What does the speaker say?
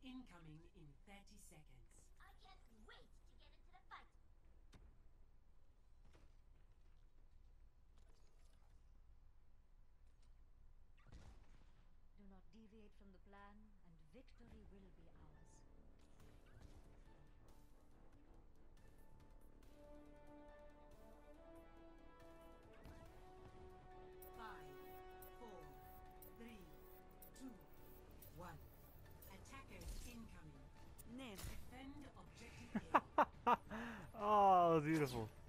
incoming in 30 seconds. I can't wait to get into the fight. Do not deviate from the plan, and victory will be ours. Five, four, three, two, one. Attackers incoming. Name. Defend objective A. Oh, beautiful.